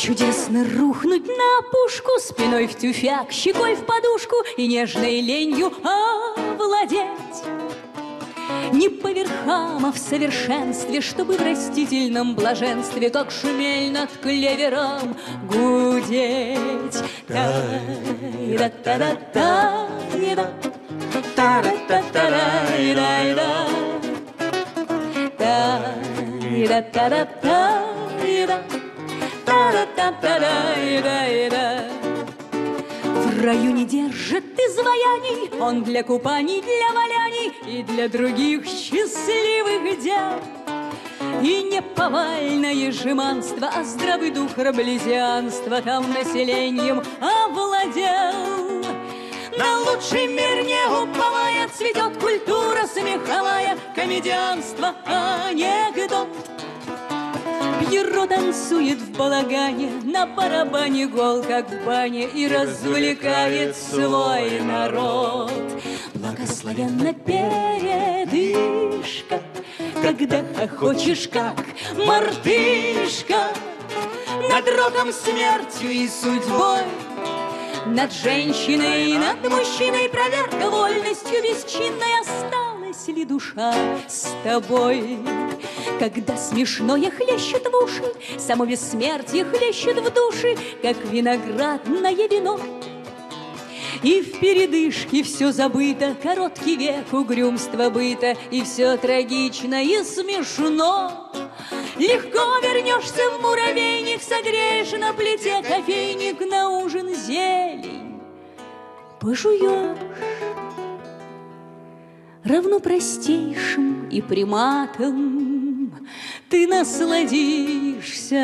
Чудесно рухнуть на опушку, спиной в тюфяк, щекой в подушку и нежной ленью овладеть. Не по верхам, а в совершенстве, чтобы в растительном блаженстве, как шумель над клевером, гудеть. Та-да-та-да-та-да, та-да-та-та-да-да-да, та-да-та-да-та-да, та-да-та-та-да-да-да. В раю не держит изваяний, он для купаний, для валяний и для других счастливых дел. И не повальное жеманство, а здравый дух раблезианства там населением овладел. На лучший мир не уповая, цветет культура смеховая, комедианство, анекдот. Пьеро танцует в балагане, на барабане гол, как в бане, и развлекает свой народ. Благословенна передышка, когда хохочешь, как мартышка, над роком, смертью и судьбой, над женщиной, над мужчиной, проверка вольностью бесчинной. Осталась ли душа с тобой? Когда смешное хлещет в уши, само бессмертие хлещет в души, как виноградное вино. И в передышке все забыто, короткий век угрюмства быта, и все трагично и смешно. Легко вернешься в муравейник, согреешь на плите кофейник, на ужин зелень пожуешь. Равно простейшим и приматом ты насладишься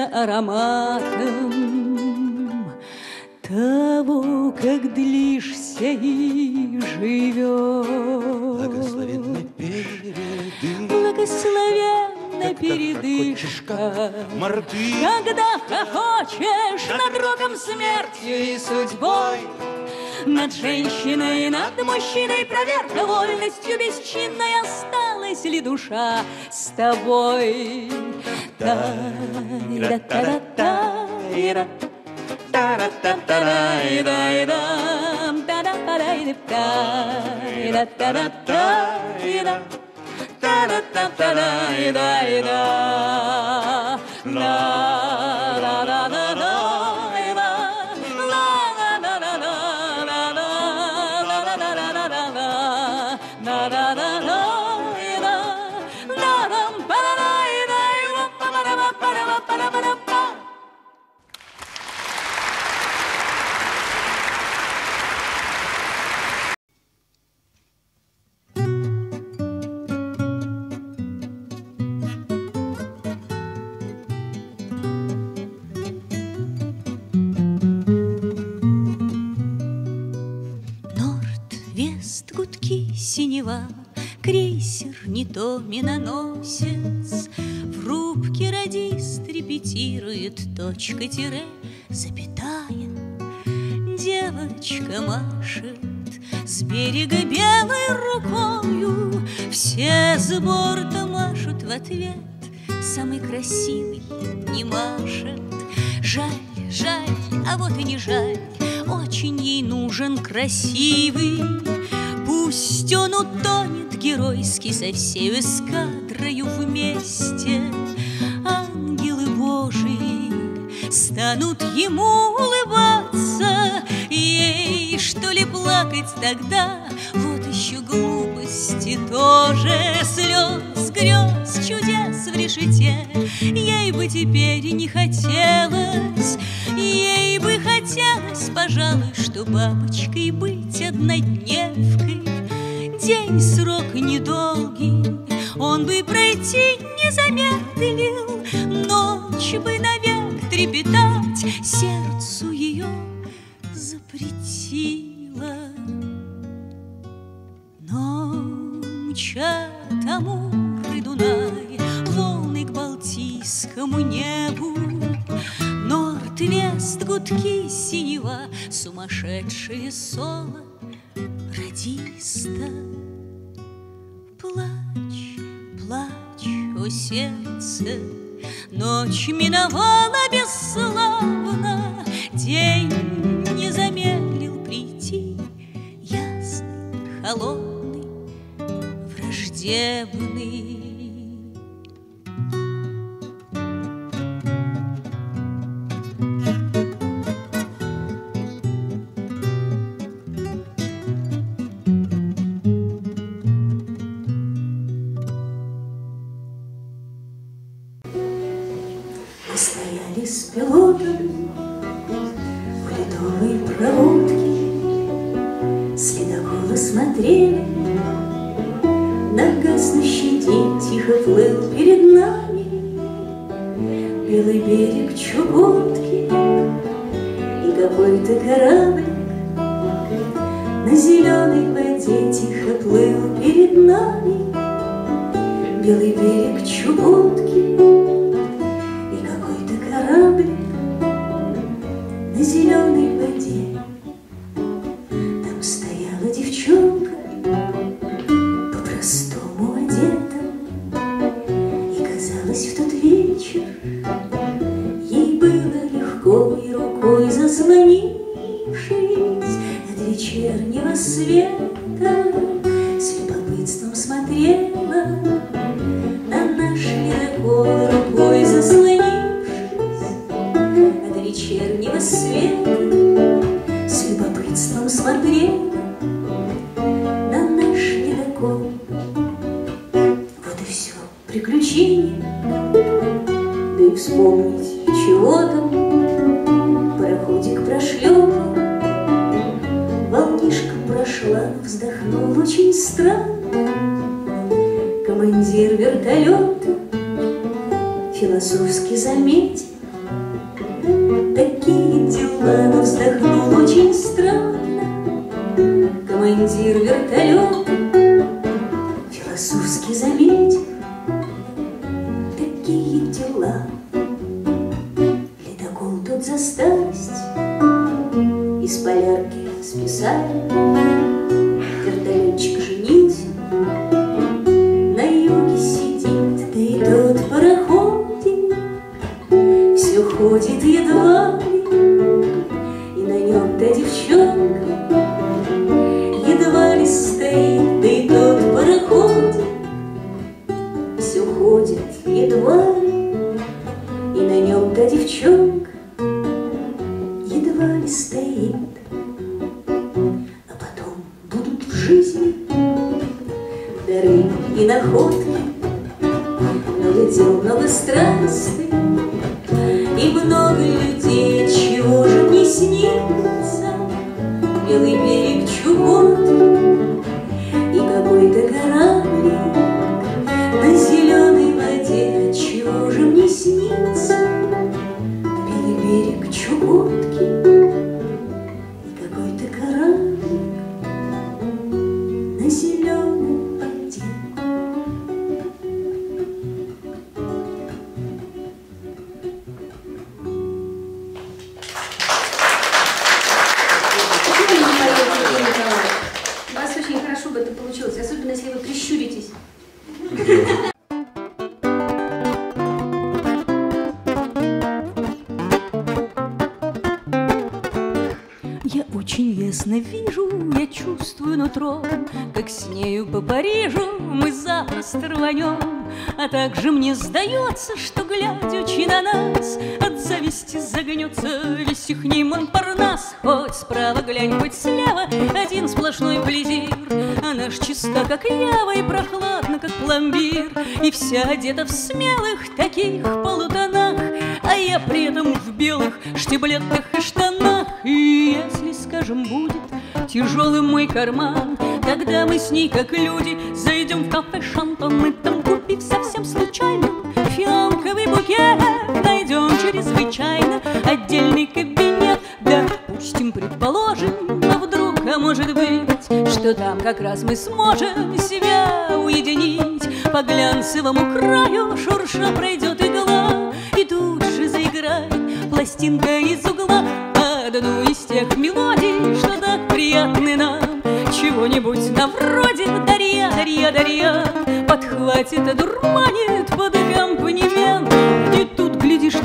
ароматом того, как длишься и живешь. Благословенна передышка, благословенна передышка, когда хохочешь над роком, смертью и судьбой, над женщиной, над мужчиной, проверка вольностью бесчинной. Осталась ли душа с тобой? Та-да-та-да-та-да, та-да-та-та-да-да-да, та-да-та-да-да-да, та-да-та-та-да-да-да, ла-ла-ла-ла-ла. Синева, крейсер, не то миноносец, в рубке радист репетирует точка-тире, запятая. Девочка машет с берега белой рукою, все с борта машут в ответ, самый красивый не машет. Жаль, жаль, а вот и не жаль, очень ей нужен красивый. Пусть он утонет геройски со всей эскадрою вместе. Ангелы Божии станут ему улыбаться. Ей, что ли, плакать тогда? Вот еще глупости тоже. Слез, грез, чудес в решете ей бы теперь не хотелось. Ей бы хотелось, пожалуй, что бабочкой быть однодневкой. День срок недолгий, он бы пройти не замедлил. Ночь бы навек трепетать сердцу ее запретила. Но мчат Амур и Дунай, волны к Балтийскому небу, Норд-Вест, гудки, синева, сумасшедшее соло радиста. Плачь, плачь, о сердце, Ночь миновала бесславно, день не замедлил прийти, ясный, холодный, враждебный. Мы стояли с пилотом в ледовой проводке, с ледокола смотрели, на гаснущий день тихо плыл перед нами белый берег Чукотки, и какой-то корабль на зеленой воде тихо плыл перед нами белый берег Чукотки. На зеленой воде там стояла девчонка, по-простому одета, и казалось, в тот вечер ей было легко, и рукой заслонившись от вечернего света, с любопытством смотрела на наш ледокол, рукой заслонившись вечернего света, с любопытством смотрела на наш ледокол. Вот и все приключение, да и вспомнить чего там. Пароходик прошлепал, волнишка прошла, вздохнул очень странно командир вертолета, философски заметил: такие дела, но вздохнул очень странно командир вертолета, философски заметил: такие дела. Ледокол тот за старость из полярки списали, вертолетчик женился, на юге сидит, да и тот пароходик все ходит едва ли, и на нем та девчонка едва ли стоит, да и тот пароходик все ходит едва ли, и на нем та девчонка едва ли стоит. А потом будут в жизни дары и находки, много дел, много странностей и много людей, чего же не снится. Белый берег Чукотки и какой-то кораблик на зеленой воде, чего же мне снится. Белый берег Чукотки и какой-то кораблик на зеленой воде. У вас очень хорошо бы это получилось, особенно если вы прищуритесь. Я очень ясно вижу, я чувствую нутром, как с нею по Парижу мы запросто рванем. А также мне сдается, что, глядячи на нас, от зависти загнется весь ихний Монпарнас. Хоть справа глянь, хоть слева, один сплошной плезир, а наш чиста, как ява, и прохладна, как пломбир, и вся одета в смелых таких полутонах, а я при этом в белых штиблетах и штанах. И если, скажем, будет тяжелым мой карман, тогда мы с ней, как люди, зайдем в кафе «Шантон». Мы там, купив совсем случайно фиалковый букет, найдем чрезвычайно отдельный кабинет. Допустим, предположим, а вдруг, а может быть, что там как раз мы сможем себя уединить. По глянцевому краю шурша пройдет игла, и тут же заиграет пластинка из угла одну из тех мелодий, что так приятны нам. Чего-нибудь на вроде «Дарья, Дарья, Дарья» подхватит, одурманит под аккомпанемент. И тут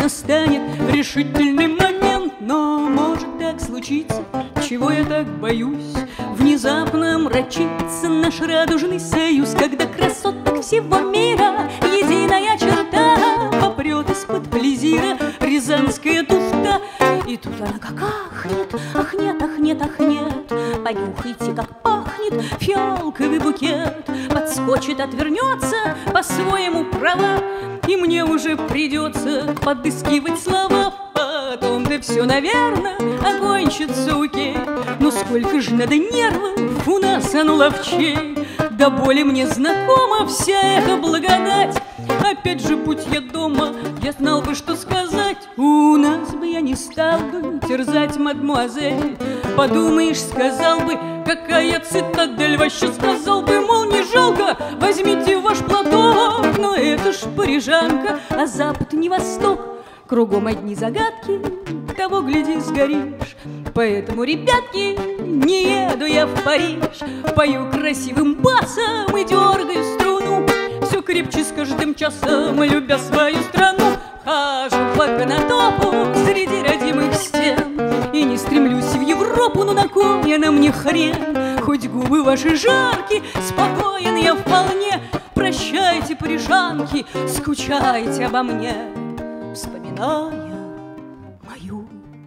настанет решительный момент. Но может так случиться, чего я так боюсь, внезапно омрачится наш радужный союз, когда красоток всего мира единая черта попрет из-под плезира рязанская туфта. И тут она как ахнет, ахнет, ахнет, ахнет. Понюхайте, как пахнет фиалковый букет. Подскочит, отвернется, по-своему права, и мне уже придется подыскивать слова. Потом-то все, наверное, окончится окей. Но сколько же надо нервов у нас, а ну ловчей. До боли мне знакома вся эта благодать. Опять же, будь я дома, я знал бы, что сказать. У нас бы я не стал бы терзать мадмуазель. Подумаешь, сказал бы, какая цитадель. Вообще сказал бы, мол, не жалко, возьмите ваш платок. Но это ж парижанка, а запад не восток. Кругом одни загадки, того, гляди, сгоришь. Поэтому, ребятки, не еду я в Париж. Пою красивым басом и дергаю струну, все крепче с каждым часом, любя свою страну. Хожу по конотопу среди родимых стен и не стремлюсь в Европу, но на кой она мне хрен? Хоть губы ваши жаркие, спокоен я вполне. Прощайте, парижанки, скучайте обо мне, вспоминая мою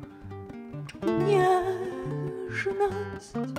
нежность.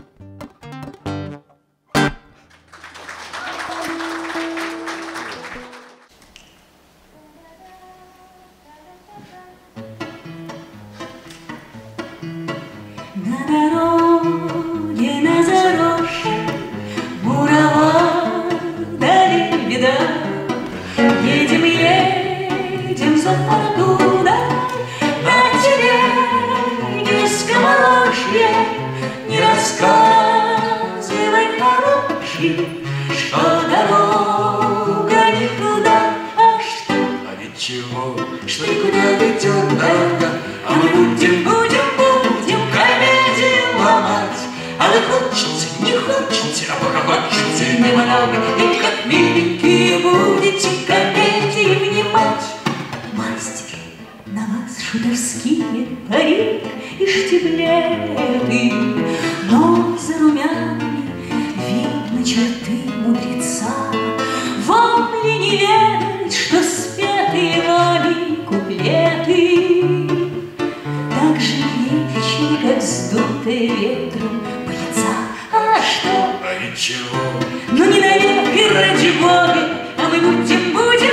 На дороге, на заросшей мурава дали беда. Едем, едем за фортуной на телеге скоморожьей. Не рассказывай, хороший, что дорога никуда, а что? А ведь чего, что никуда ведет дорога, а мы будем комедию ломать. А вы хочете, не хотите, а пока хотите немного, и как миленькие будете комедии внимать. Мастер, на вас шутовские парик и штиблеты, но за румянами видно черты мудреца. Вам ли не ведать, что спетые вами куплеты так же вечны, как вздутые ветром пыльца? А что? А ведь чего? Ну не навек и ради Бога, а мы будем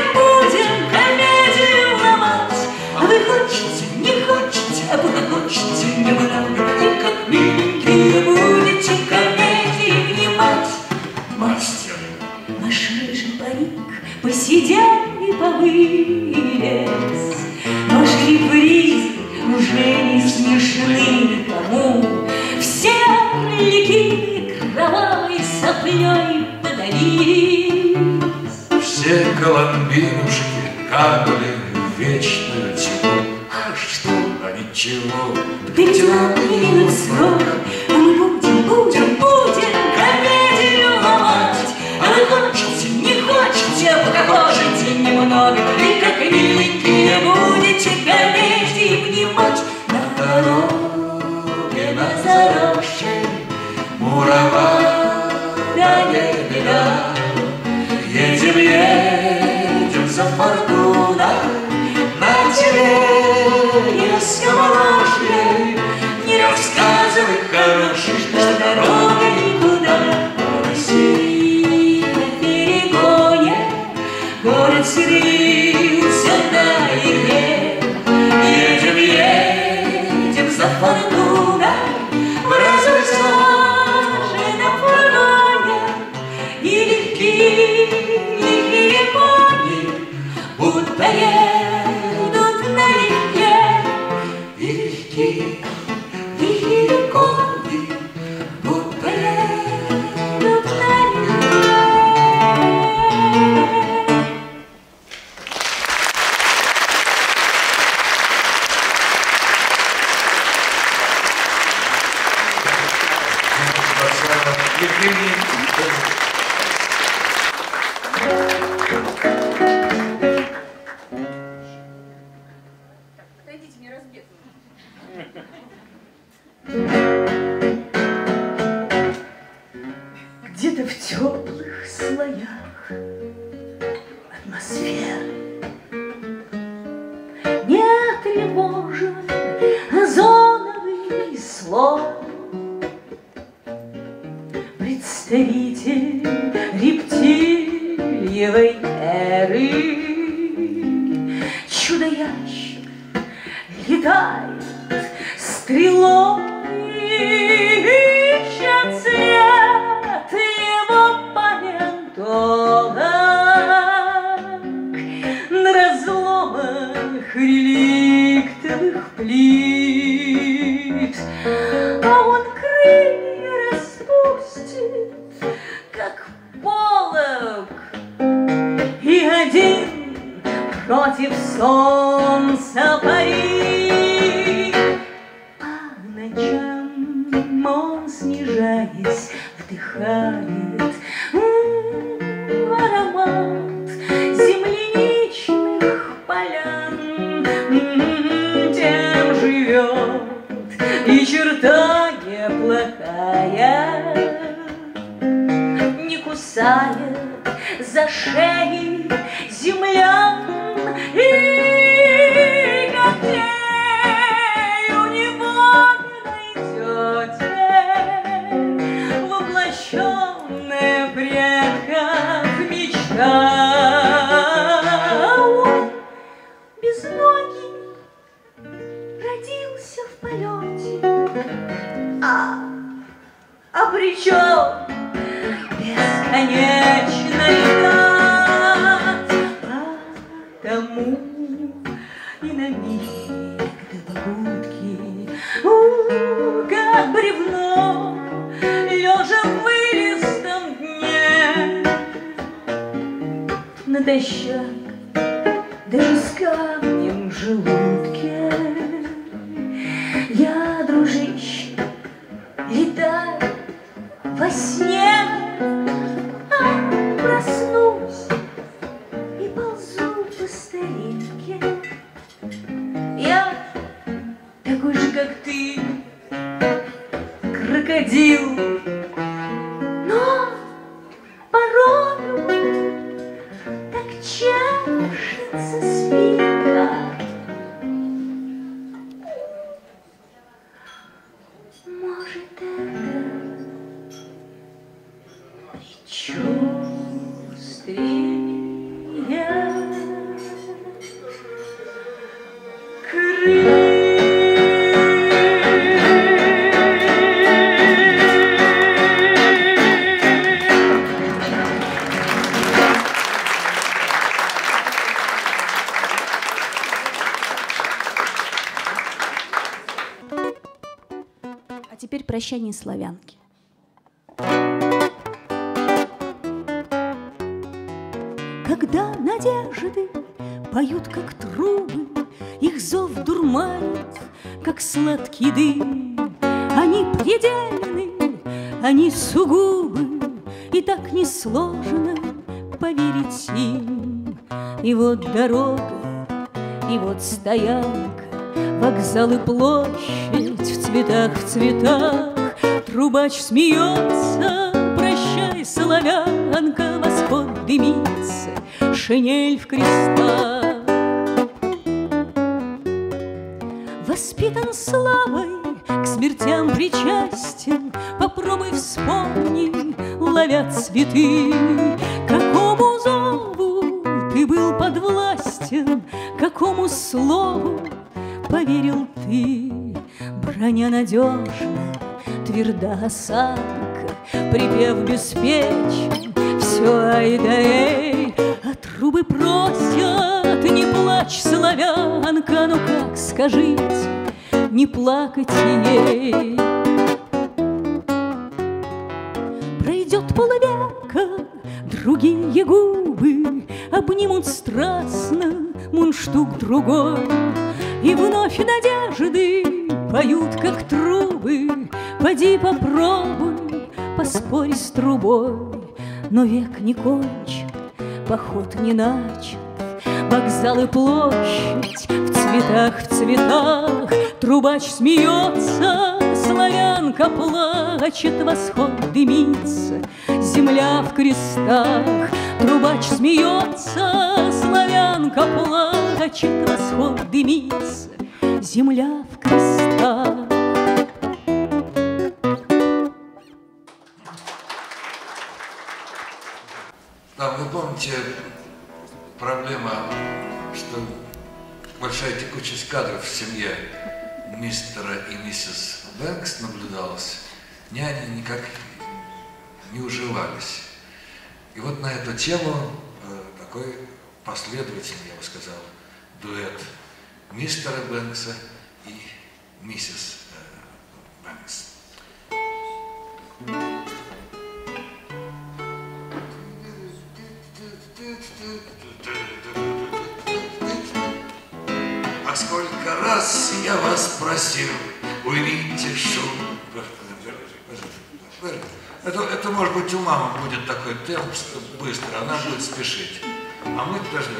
комедию ломать. А вы хотите, не хотите, а пока хотите немного, и как миленькие будете комедии внимать. Мастер, Ваш рыжий парик посидел и повылез. Ваши репризы уже не смешны никому. Все орлики кровавой соплей подавились. все коломбинушки канули в вечную тьму. А что? А ведь чего? Ведь нам минут срок, а мы будем комедию ломать. А вы хотите, не хотите, а пока хотите немного, и как миленькие будете комедии внимать. На дороге, на заросшей Мурава, да не беда. едем, едем за фортуной на телеге скоморожьей. Не рассказывай, хороший, что дорога никуда. По России на перегоне город скрылся на игре. Едем, едем За фортуной в разрушенном фургоне. И лихие кони будто едут налегке. и Лихие кони будто едут налегке. Евгений. атмосфера. Не тревожен озоновый слой, представитель рептильевой эры. Чудо-ящик летает стрелой, ищет цвет его палеонтолог на разломах реликтовых плит. А он крылья распустит, как полог, и один против солнца парит. По ночам он, снижаясь, вдыхает аромат земляничных полян. Тем живет и черта неплохая, не кусает за шеи землян. И когтей у него не найдете, воплощенная предков мечта. Он безногий родился в полете, обречен бесконечно летать. Потому и на миг до побудки, как бревно, лежа в вылистом дне, натощак, даже с камнем в желудке, я, дружище, летаю во сне, проснусь и ползу по старинке. Я такой же, как ты, крокодил, но порою так чешется спинка. Может, это предчувствие. А теперь «Прощание славянки». Когда надежды поют, как трубы, их зов дурманит, как сладкий дым. Они предельны, они сугубы, и так несложно поверить им. И вот дорога, и вот стоянка, вокзал и площадь в цветах, в цветах. Трубач смеется, прощай, славянка, восход дымится, шинель в крестах. Воспитан славой, к смертям причастен, попробуй вспомни, ловя цветы. Какому зову ты был подвластен, какому слову поверил ты? Броня надежна, тверда осанка, припев беспечен, все ай да эй. А трубы просят, не плачь, славянка, ну как, скажите, не плакать ей? Пройдет полвека, другие губы обнимут страстно мундштук другой, и вновь надежды поют, как трубы. Поди попробуй, поспорь с трубой. Но век не кончен, поход не начат, вокзал и площадь в цветах, в цветах. Трубач смеется, славянка плачет, восход дымится, земля в крестах. Трубач смеется, Таганка плачет, восход дымится, земля в крестах. Да, вы помните, проблема, что большая текучесть кадров в семье мистера и миссис Бэнкс наблюдалась, няни никак не уживались. И вот на эту тему такой последовательный, я бы сказал, дуэт мистера Бэнкса и миссис Бэнкс. А сколько раз я вас просил, уймите шум. Это может быть у мамы будет такой темп быстро, она будет спешить. А мы должны...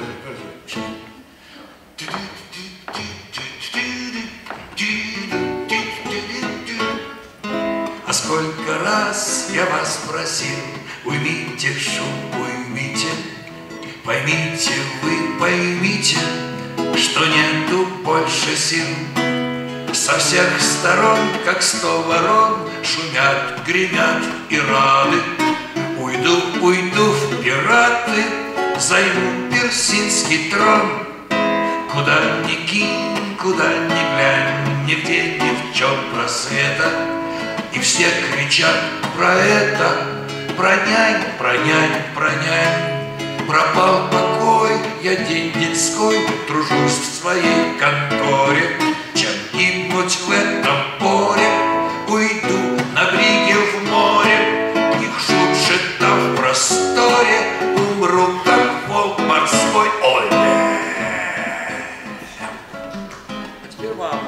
А сколько раз я вас просил, уймите шум, уймите. Поймите вы, поймите, что нету больше сил. Со всех сторон, как 100 ворон, шумят, гремят и рады. Уйду, уйду в пираты, займу персидский трон. Куда ни кинь, куда ни глянь, нигде ни в чем просвета. И все кричат про это, про нянь, про нянь, про нянь. Пропал покой, я день-деньской, тружусь в своей конторе. Чем гибнуть в этом поле, уйду на бриге в море. Их шутше там в просторе, умру, как волк морской. Ой! А теперь мама.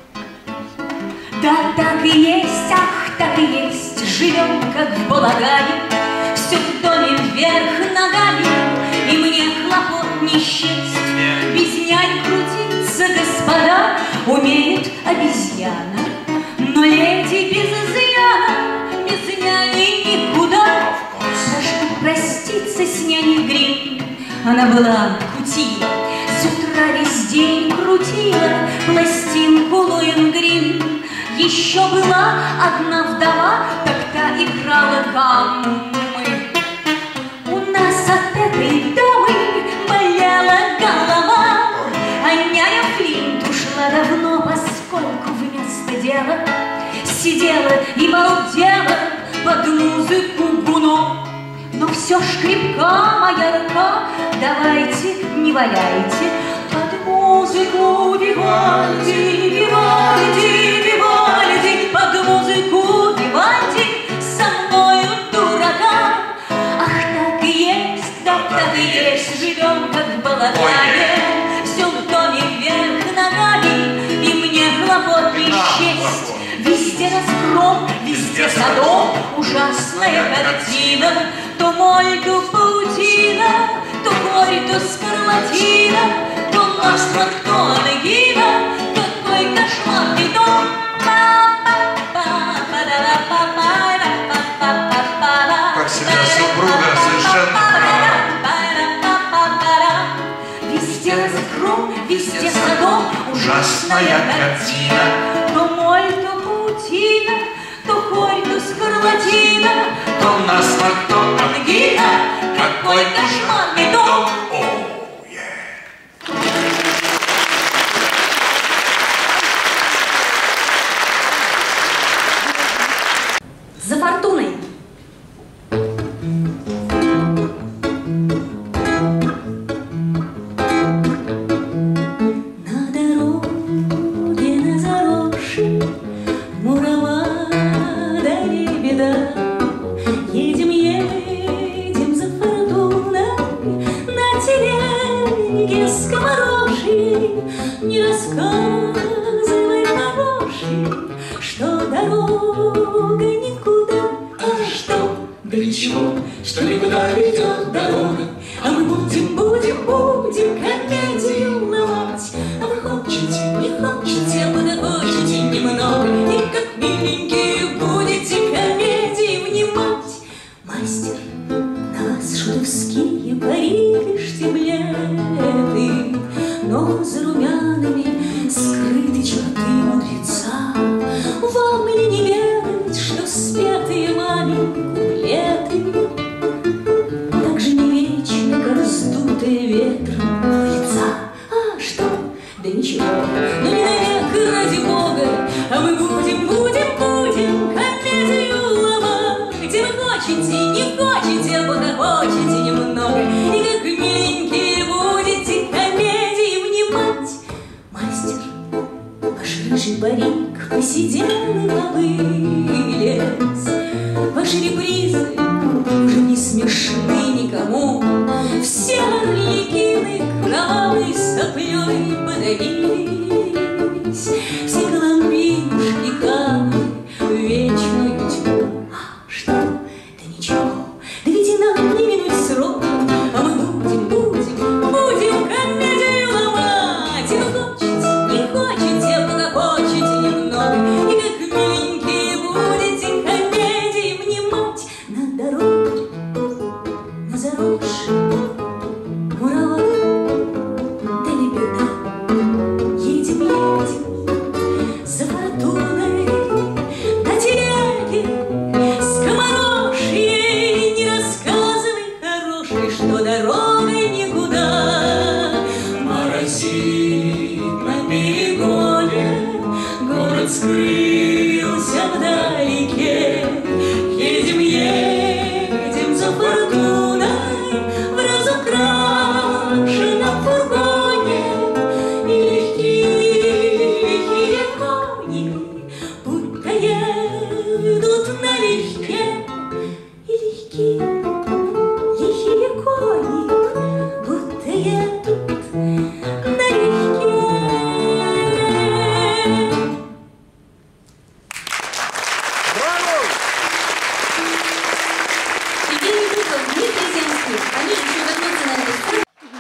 Да, так и есть, ах, так и есть, живем, как в балагане, все в доме вверх ногами, и мне хлопот не счесть. Без нянь крутиться, господа, умеет обезьяна, но леди без изъяна, без няни никуда. Прошу проститься с няней Грин, она была кутила, с утра весь день крутила пластинку Лоенгрин. Еще была одна вдова, так та играла гаммы. У нас от этой дамы болела голова, а няня Флинт ушла давно, поскольку вместо дела сидела и балдела под музыку Гуно. Но все ж крепка моя рука, давайте, не валяйте, под музыку Вивальди, Вивальди, Вивальди, под музыку Вивальди, со мною дурака. Ах, так и есть, да, так и есть, живем как в балагане, все в доме вверх ногами, и мне хлопот не счесть. Везде разгром, везде садом, ужасная картина, то моль, то паутина, то корь, то скарлатина, то масло, то ангина, какой кошмарный дом. Как всегда, супруга совершенно права. Везде разгром, везде садом, ужасная картина, то моль, то паутина, то корь, то скарлатина, То насморк, то ангина, какой кошмарный дом. За фортуной. На дороге, на заросшей муравья, да не беда. Едем, едем за фортуной на телеге скомороши. Не рассказывай, хороший, что дорога никуда, а что, да ничего, что никуда ведет дорога. А мы будем комедию ломать. А вы хочете, не хотите, подохочете немного, и как миленькие будете комедии внимать. Мастер, на вас шутовские парики штиблеты слезы румяными скрыты черты мудреца. Вам ли не ведать, что спетые маме куплеты так же не вечны, как сдутые ветром лица? А что? Да ничего, но не навек, ради Бога, а мы будем комедию ломать. И вы хотите, не хотите, пока хотите немного, и как миленькие будете комедии внимать. Мастер, ваш рыжий парик посидел и повылез. Ваши репризы уже не смешны никому. Все орликины кровавой соплей подавились. Все коломбинушки камни в вечную тьму. А что? Да ничего, да ведь и нам не минуть срок, а мы будем комедию ломать. И вы хотите, не хотите, пока хотите немного, и как миленькие будете комедии внимать. На дороге, на заросшей муравой, да не беда, едем за фортуной на телеге скоморожьей. Не рассказывай, хороший, что дорогой никуда. Моросит на перегоне, город скрылся вдалеке. Едем за фортуной в разукрашенном фургоне. И лихие кони будто едут налегке. И лихие кони будто едут налегке. Евгений Духов, Дмитрий Земский. Они еще вернутся на эту сцену.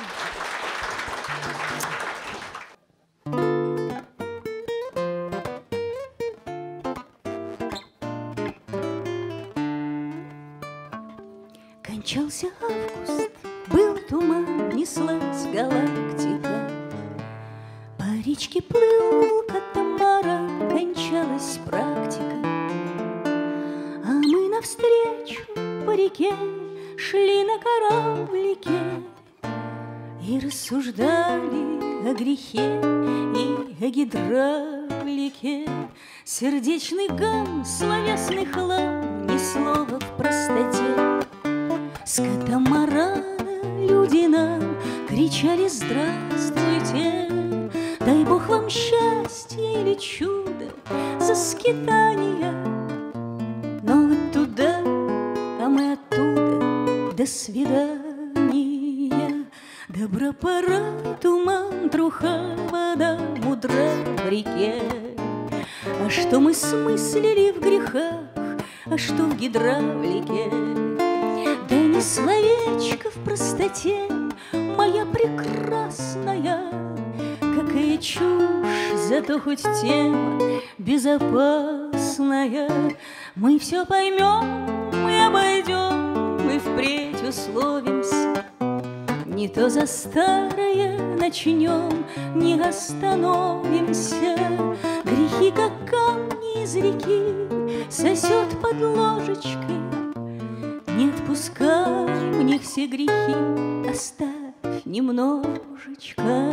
Кончался август, был туман, неслась галактика. По речке плыл катамаран, кончалась практика. А мы навстречу по реке шли на кораблике и рассуждали о грехе и о гидравлике. Сердечный гам, словесный хлам, ни слова в простоте. С катамарана люди нам кричали: здравствуйте, дай Бог вам счастья или чудо за скитания. Но вот туда, а мы оттуда, до свидания. Добро пора, туман, труха, вода мудра в реке. А что мы смыслили в грехах, а что в гидравлике? Да не словечко в простоте, моя прекрасная. Какая чушь, зато хоть тема безопасная. Мы все поймем, мы обойдем, мы впредь условимся. Не то за старое начнем, не остановимся. Грехи, как камни из реки, сосет под ложечкой. Не отпускай мне все грехи, оставь немножечко.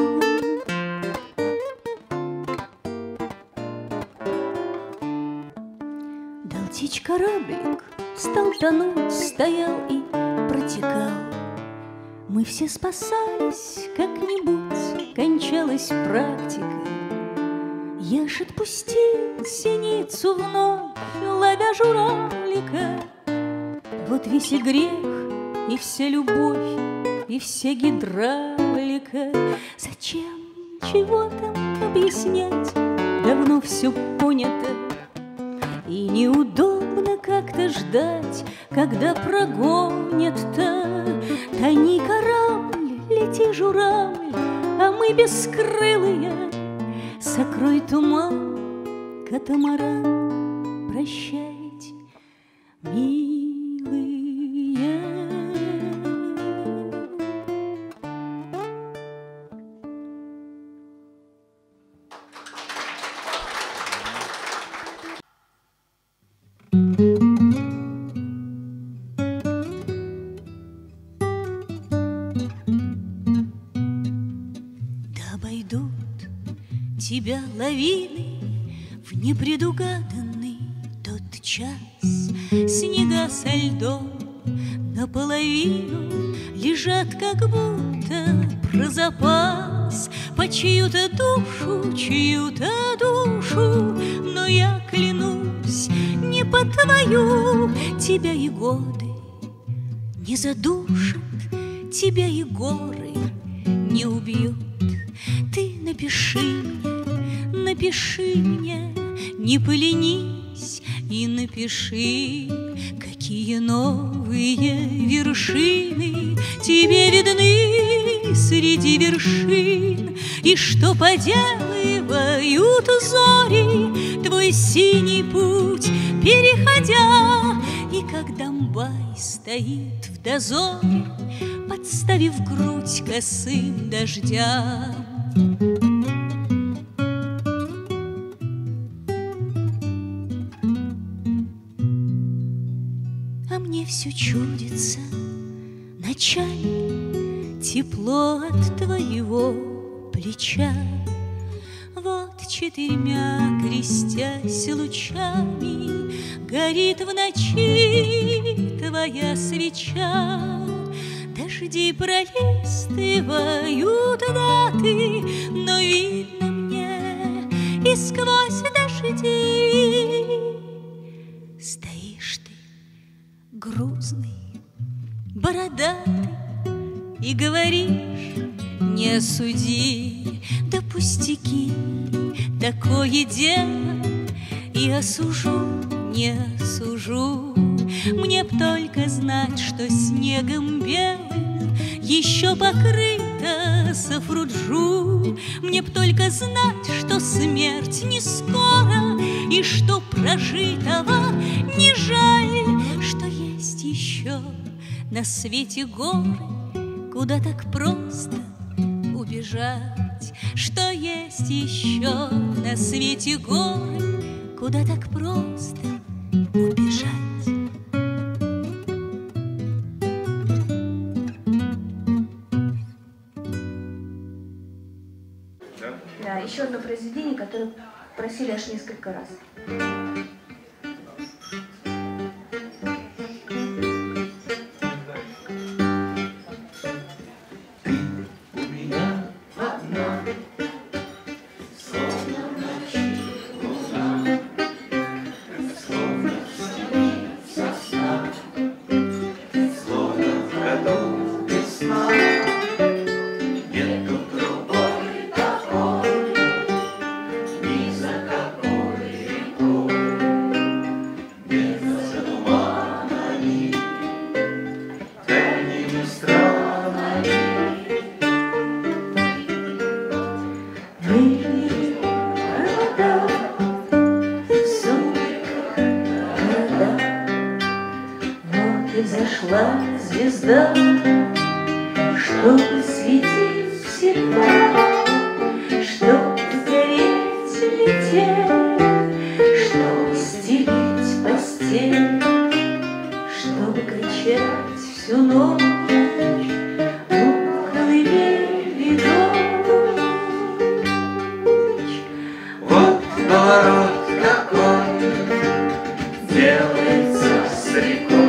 Дал течь кораблик, стал тонуть, стоял и протекал. Мы все спасались как-нибудь, кончалась практика. Я ж отпустил синицу вновь, ловя журавлика. Вот весь и грех, и вся любовь, и вся гидравлика. Зачем, чего там объяснять, давно все понято. И неудобно как-то ждать, когда прогонят-то. Тони, корабль, лети, журавль, а мы бескрылые. Сокрой туман, катамаран, прощайте, милые. тебя лавины в непредугаданный тот час. Снега со льдом наполовину лежат, как будто про запас, по чью-то душу, но я клянусь, не по твою. Тебя и годы не задушат, тебя и горы не убьют. Ты напиши мне, не поленись и напиши, какие новые вершины тебе видны среди вершин, и что поделывают зори твой синий путь переходя. И как Домбай стоит в дозоре, подставив грудь косым дождям. А мне все чудится ночами тепло от твоего плеча. Вот 4 крестясь лучами горит в ночи твоя свеча. Дожди пролистывают даты, но видно мне и сквозь дожди. Стоишь ты грузный, бородатый, и говоришь: не суди, да пустяки, такое дело, и осужу, не осужу. Мне б только знать, что снегом белым еще покрыто Сафруджу. Мне б только знать, что смерть не скоро, и что прожитого не жаль, что есть еще на свете горы, куда так просто убежать, что есть еще на свете горы, куда так просто убежать. Да, еще одно произведение, которое просили аж несколько раз. Взошла звезда, чтобы светить всегда, чтобы гореть лететь, чтобы стелить постель, чтобы кричать всю ночь в колыбели дочь. Вот поворот какой делается с рекой.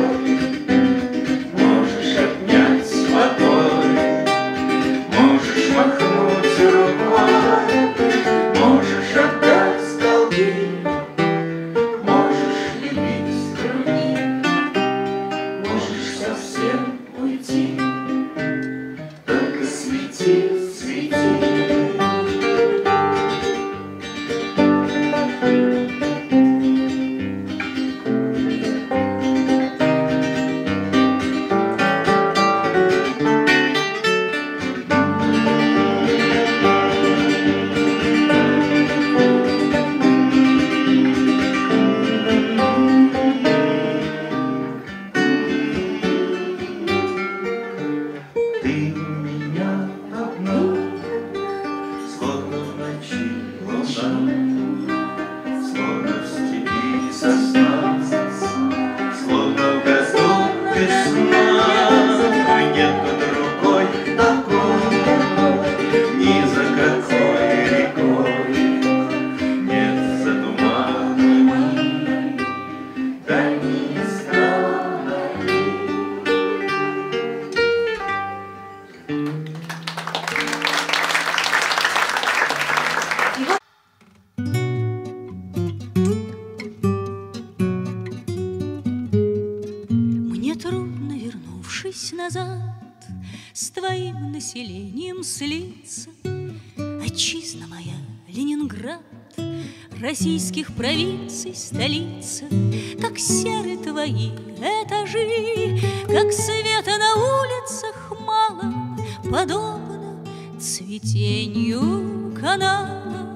Мне трудно, вернувшись назад, с твоим населением слиться. Отчизна моя, Ленинград, российских провинций столица, как серы твои этажи, как света на улицах мало, подобно цветению канала.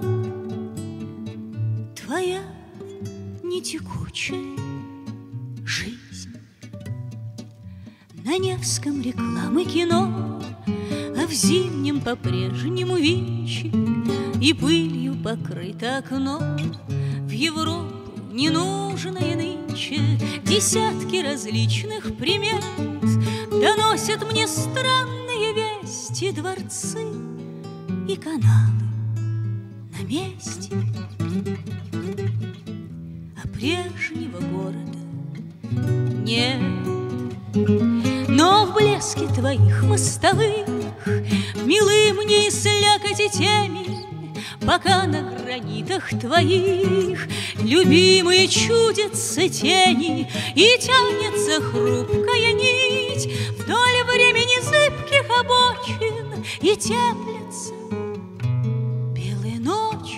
Твоя нетекучая жизнь. На Невском рекламы кино, а в Зимнем по-прежнему Винчи, и пылью покрыто окно. В Европу ненужное нынче десятки различных примет доносят мне странные вести, дворцы и каналы на месте. А прежнего города нет. Но в блеске твоих мостовых милы мне и слякоти темень, пока на гранитах твоих любимые чудятся тени, и тянется хрупкая нить вдоль времени зыбких обочин, и теплятся белые ночи,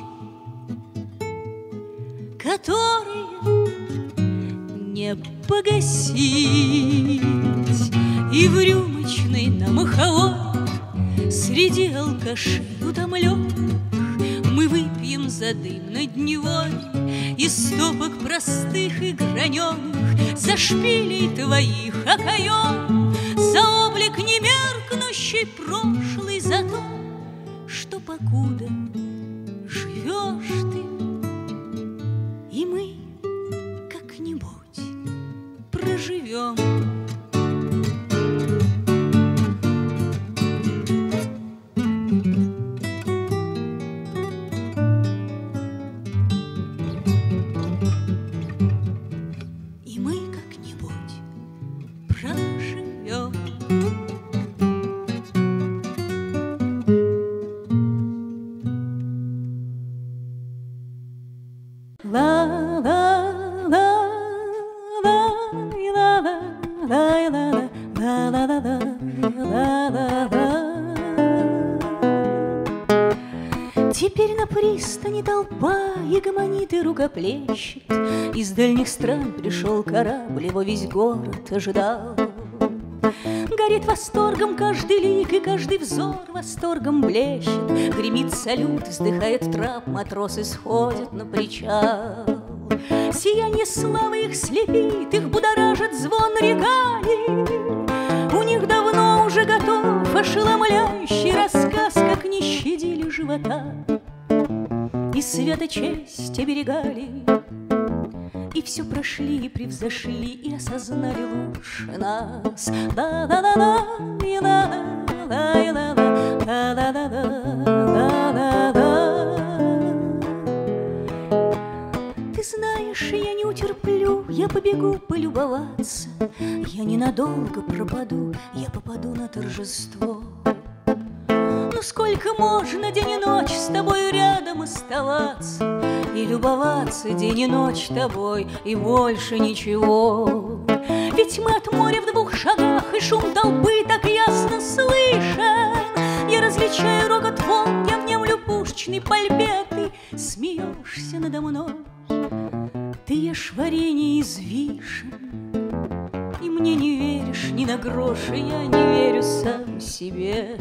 которые не погасить. И в рюмочной на Маховой среди алкашей утомленных мы выпьем за дымно-дневой из стопок простых и граненых, за шпилей твоих окоем, за облик немеркнущий прошлый, за то, что покуда живешь ты, и мы как-нибудь проживем. Теперь на пристани толпа и гомонит, и рукоплещет. Из дальних стран пришел корабль, его весь город ожидал. Горит восторгом каждый лик, и каждый взор восторгом блещет. Гремит салют, вздыхает трап, матросы сходят на причал. Сияние славы их слепит, их будоражит звон регалий. У них давно уже готов ошеломляющий рассказ, как не щадили живота и свято честь оберегали, и все прошли, и превзошли, и осознали лучше нас. Ты знаешь, я не утерплю, я побегу полюбоваться. Я ненадолго пропаду, я попаду на торжество. Ну сколько можно день и ночь с тобой рядом оставаться и любоваться день и ночь тобой, и больше ничего. Ведь мы от моря в 2 шагах, и шум толпы так ясно слышен. Я различаю рокот волн, я внемлю пушечной пальбе. Ты смеешься надо мной, ты ешь варенье из вишен, и мне не веришь ни на грош, и я не верю сам себе.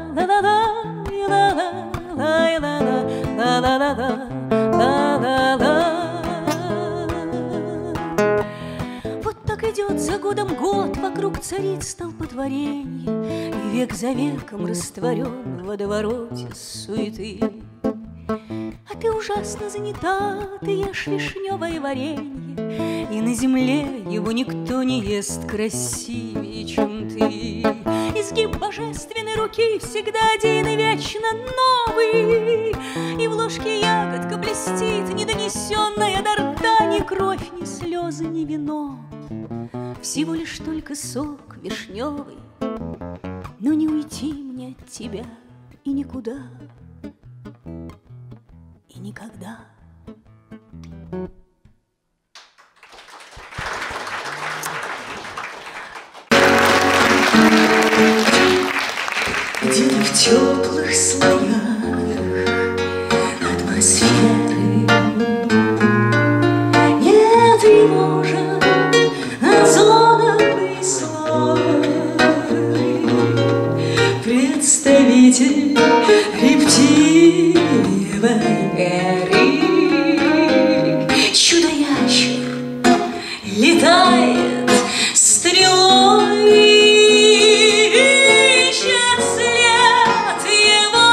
Вот так идет за годом год, вокруг царит столпотворенье, и век за веком растворен в водовороте суеты. А ты ужасно занята, ты ешь вишневое варенье, и на земле его никто не ест красивее, чем ты. Изгиб божественной руки всегда один и вечно новый, и в ложке ягодка блестит, недонесенная до рта, ни кровь, ни слезы, ни вино, всего лишь только сок вишневый, но не уйти мне от тебя и никуда, и никогда. Где-то в теплых слоях атмосферы не тревожен озоновый слой. Представитель рептилиевой эры, чудо-ящер летает стрелой, ищет след его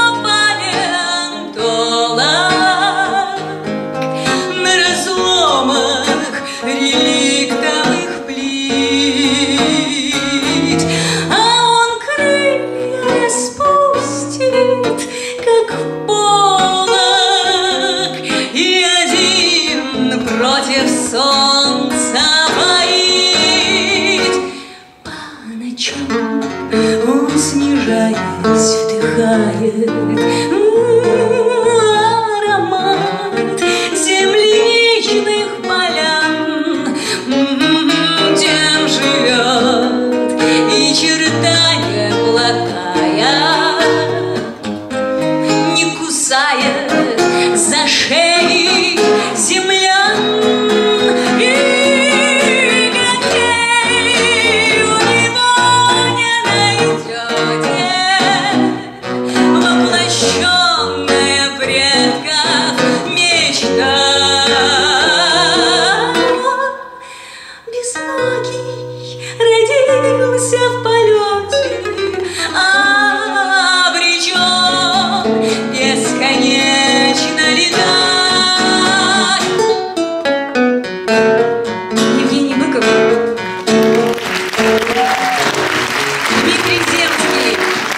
палеонтолог на разломах реликтовых плит, а он крылья распустит, как полог, и один против солнца воит. По ночам он, снижаясь, вдыхает аромат земляничных полян, тем живет и чертания плохая не кусает за шеи землян. И какие у него не найдете, воплощенная предков мечта. Безногий родился в полете, обречен бесконечно летать. Евгений Быков, Дмитрий Земский.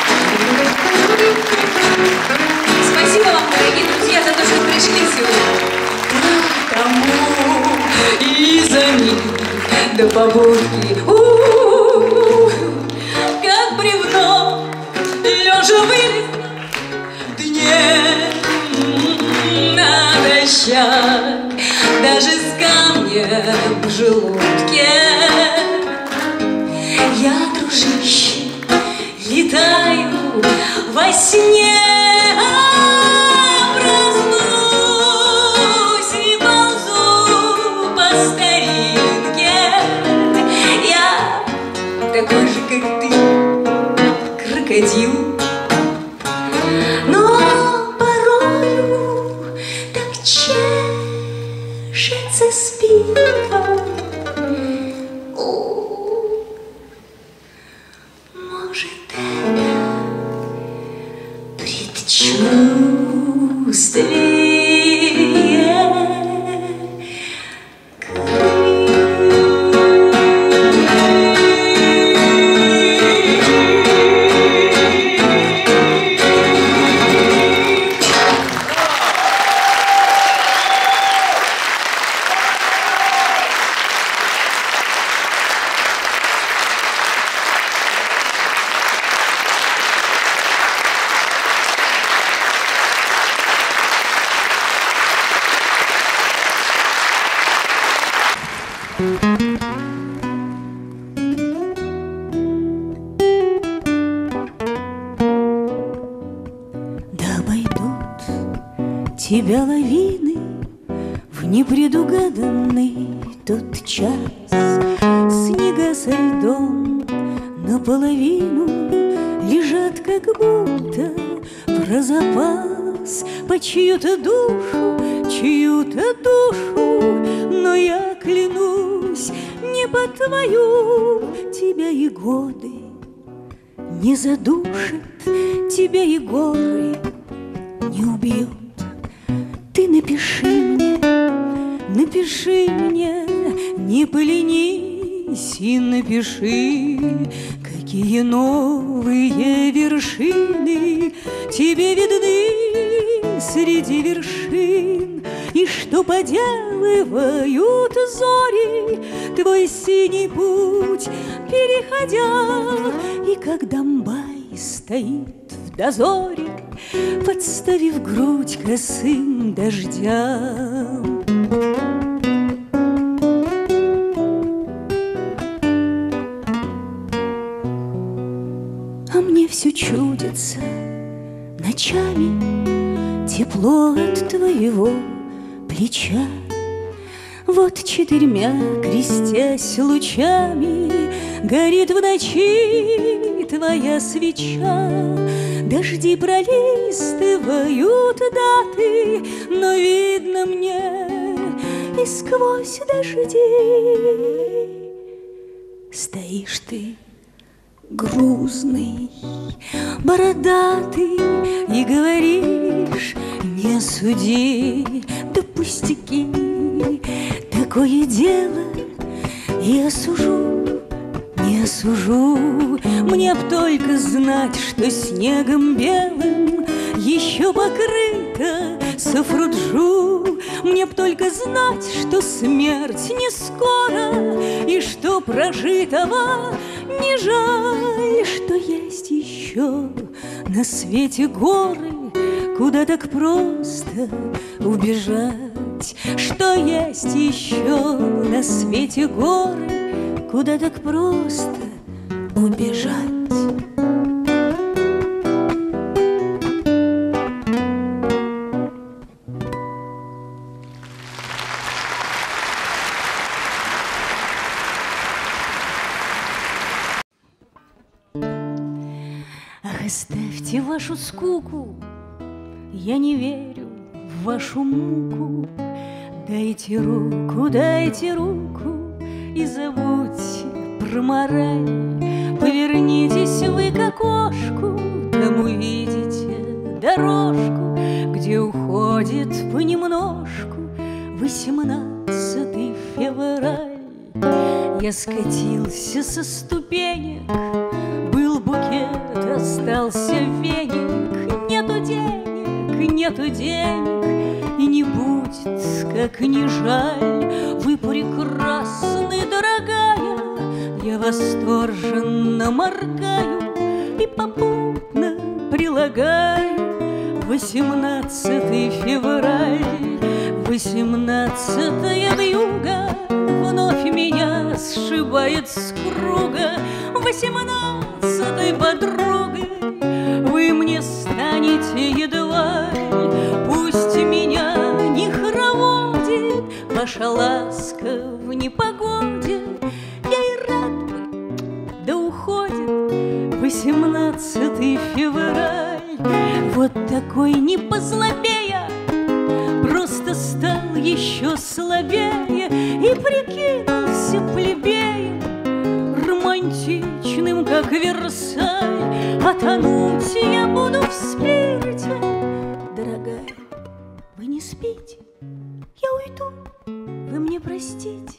Спасибо вам, дорогие друзья, за то, что пришли сегодня. Кому и за них до побудки, как бревно, лежа вылез дне натощак, даже с камнем в желудке. Я, дружище, летаю во сне, проснусь и ползу по старинке. Я такой же, как ты, крокодил, но порою так чешется спинка. О, может, это предчувствие Да обойдут тебя лавины в непредугаданный тот час. Снега со льдом наполовину лежат, как будто про запас, по чью-то душу, но я клянусь, не по твою тебя и годы не задушат, тебя и горы не убьют. Ты напиши мне, не поленись и напиши, какие новые вершины тебе видны среди вершин, и что поделывают зори твой синий путь переходя, и как Домбай стоит в дозоре, подставив грудь косым дождям. А мне все чудится ночами тепло от твоего плеча. Вот 4 крестясь лучами горит в ночи твоя свеча. Дожди пролистывают даты, но видно мне и сквозь дожди. Стоишь ты грузный, бородатый, и говоришь: не суди, да пустяки. Такое дело и осужу, не осужу. Мне б только знать, что снегом белым еще покрыто Сафруджу. Мне б только знать, что смерть не скоро, и что прожитого не жаль, что есть еще на свете горы, куда так просто убежать, что есть еще на свете горы, куда так просто убежать. Ах, оставьте вашу скуку, я не верю в вашу муку. Дайте руку и забудьте про мораль. Повернитесь вы к окошку, там увидите дорожку, где уходит понемножку 18 февраль. Я скатился со ступенек, был букет, остался веник. Нету денег, и не будет, как ни жаль. Вы прекрасны, дорогая, я восторженно моргаю и попутно прилагаю 18 февраль. 18-я вьюга вновь меня сшибает с круга. 18-й подругой вы мне станете едва. Пусть меня не хороводит ваша ласка в непогоде. Я и рад бы, да уходит 18 февраль. Вот такой не послабея, просто стал еще слабее и прикинулся плебеем, романтичным, как Версаль. А тонуть я буду в спирте. Дорогая, вы не спите, я уйду, вы мне простите.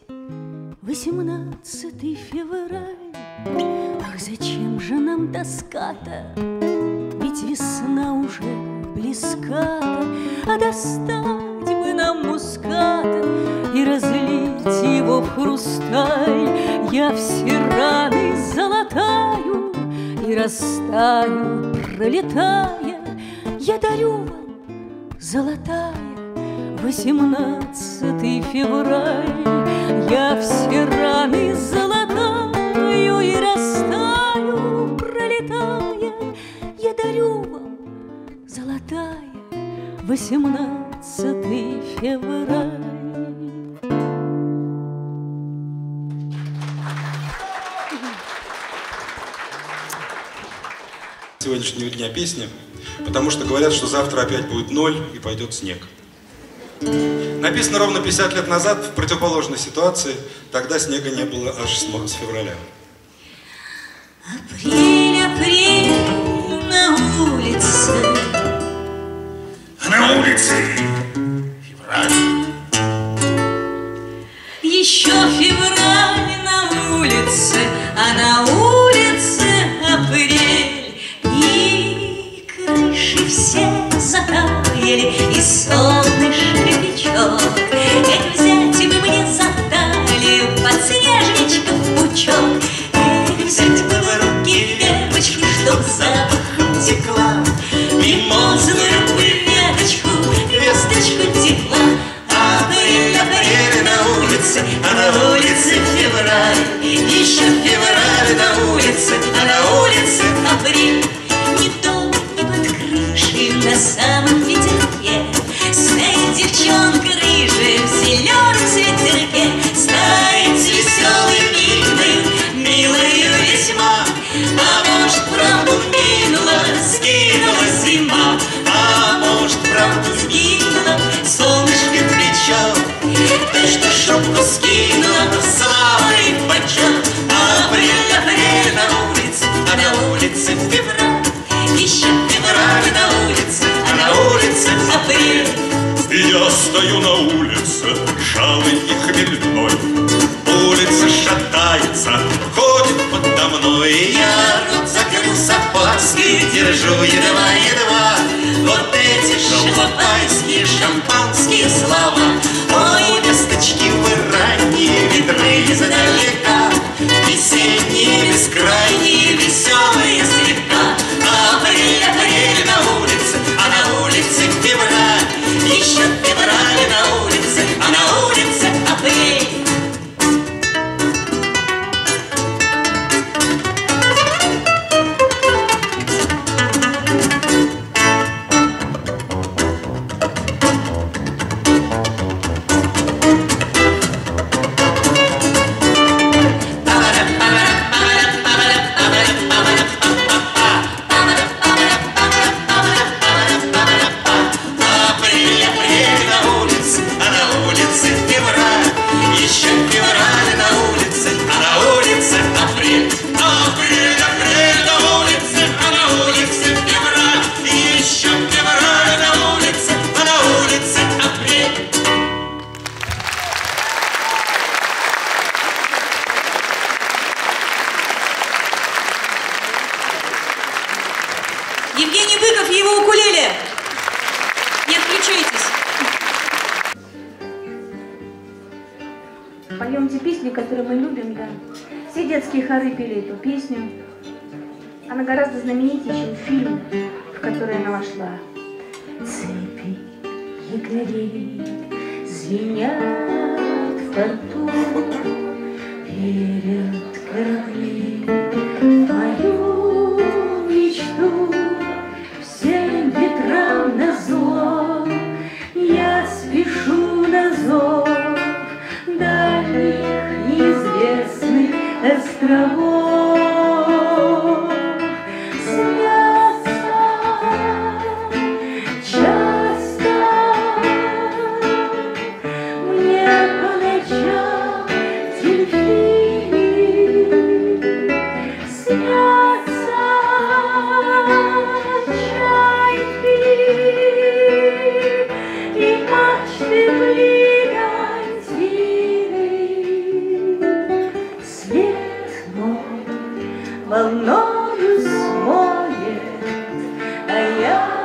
18 февраль. Ах, зачем же нам тоска-то? Ведь весна уже близка-то. А достать бы нам муската и разлить его в хрусталь. Я все раны золотаю и растаю, пролетая. Я дарю вам, золотая, 18 февраль. Я все раны золотаю и растаю, пролетая. Я дарю вам, золотая, 18 февраль. Сегодняшнего дня песни, потому что говорят, что завтра опять будет 0 и пойдет снег. Написано ровно 50 лет назад в противоположной ситуации, тогда снега не было аж с февраля. Апрель, апрель на улице. А на улице февраль. Еще февраль на улице, а на улице апрель. И крыши все затаяли, и солнышко печет. Эх, взять бы мне задали подснежничков пучок. Эх, взять бы в руки девочку, чтоб забыть мимозную веточку, весточку тепла. Апрель, апрель на улице, а на улице февраль. Еще февраль на улице, а на улице апрель. Не долго под крышей на самом ветерке стоит девчонка рыжая в зеленом свитерке. Стоит веселой милой, милою весьма. А может, правду минула, скинула зима. А может, правду сгинула, солнышко плечо. Ты что шубку скинула, слава и почет. Апрель, апрель на улице, а на улице февраль. Еще февраль на улице, а на улице апрель. И я стою на улице, жалый и хмельной. Улица шатается, ходит подо мной. И я рот закрыл с опаской, держу едва-едва вот эти шампанские, шампанские слова. Ой, весточки вы ранние, ветры издалека, весенние, бескрайние, веселые слегка. Апрель, апрель на улице, а на улице февраль. Еще февраль на улице, а на улице апрель. Евгений Быков и его укулеле. Не отключайтесь. Поем те песни, которые мы любим, да. Все детские хоры пели эту песню. Она гораздо знаменитее, чем фильм, в который она вошла. Цепи якорей звенят в порту, верят корабли в мою мечту. Всем ветрам назло я спешу на зов дальних неизвестных островов. Снятся часто мне по ночам дельфины. Снятся чайки и мачты бригантины. Свет мой волною смоет, а я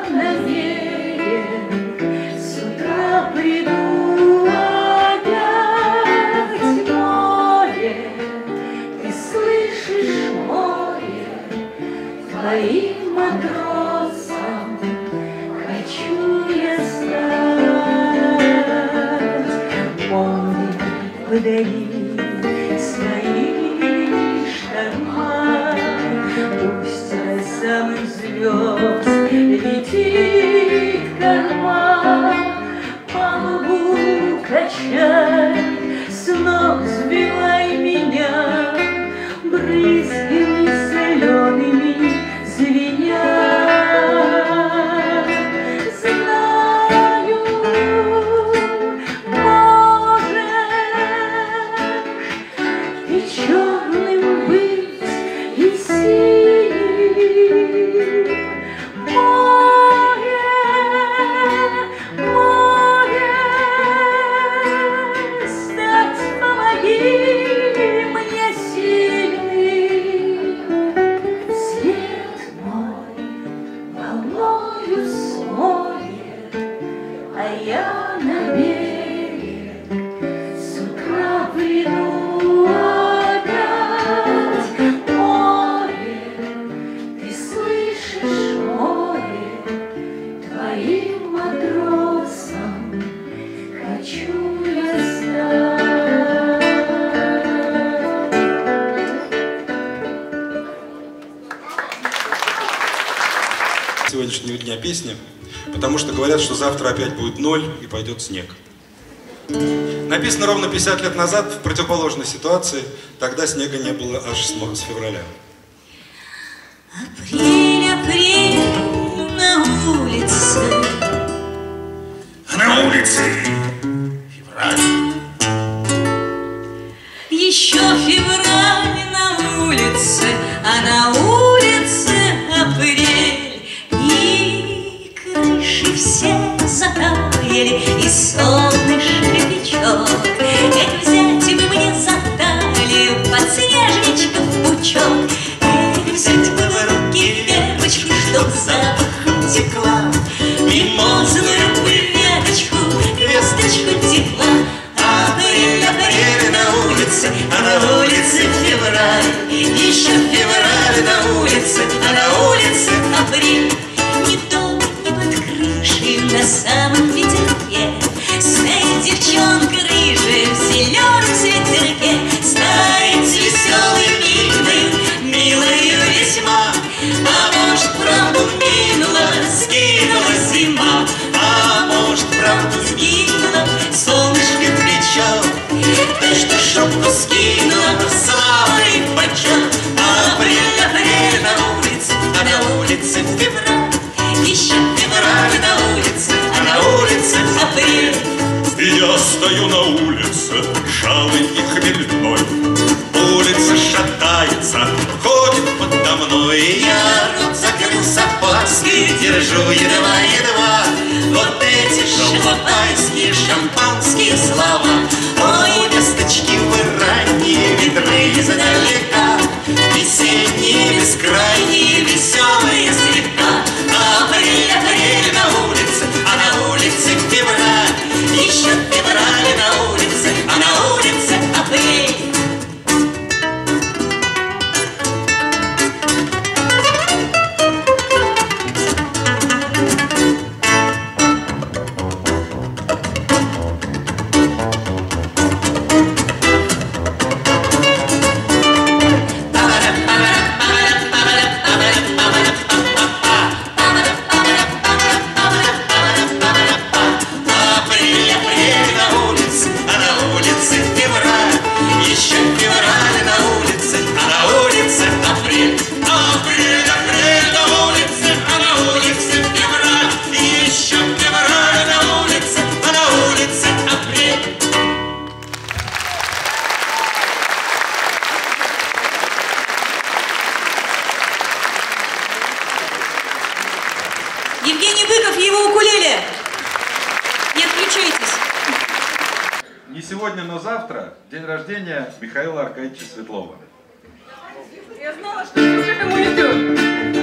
навеян. С утра приду опять море. Ты слышишь, море, твоим матросом хочу я стать. Море, подари свои шторма, пусть до самых звезд летит корма. Палубу качай, с ног сбивай меня, брызгами солеными звеня. Знаю, может, дня песни, потому что говорят, что завтра опять будет 0 и пойдет снег. Написано ровно 50 лет назад в противоположной ситуации, тогда снега не было аж с февраля. Апрель, апрель на улице. На улице февраль. Еще февраль на улице, а на улице апрель. И крыши все затаяли, и солнышко печет. Эх, взять бы мне задали подснежничков пучок. Эх, взять бы в руки веточку, чтоб запахом текла, мимозную бы веточку, весточку тепла. Апрель, апрель на улице, а на улице февраль. Еще февраль на улице, а на улице апрель. Ни дом, ни под крышей на самом ветерке стоит девчонка рыжая в зеленом свитерке. Стоит с веселой миной, милою весьма. А может, правду минула, скинула зима. А может, правду сгинула, солнышко плечо. Ты что шубку скинула, слава и почет. Апрель, апрель на улице, а на улице февраль. Еще февраль на улице, а на улице апрель. Я стою на улице, шалый и хмельной. Улица шатается, ходит подо мной. Я рот закрыл с опаской, держу едва-едва вот эти шалопайские шампанские слова. Ой, весточки вы ранние, ветры издалека, весенние, бескрайние, веселые слегка. Апрель, апрель на улице, а на улице февраль. Еще февраль на улице, а на улице апрель. Евгений Быков, его укулеле. Не отключайтесь. Не сегодня, но завтра день рождения Михаила Аркадьевича Светлова. Я знала, что уже кому идет.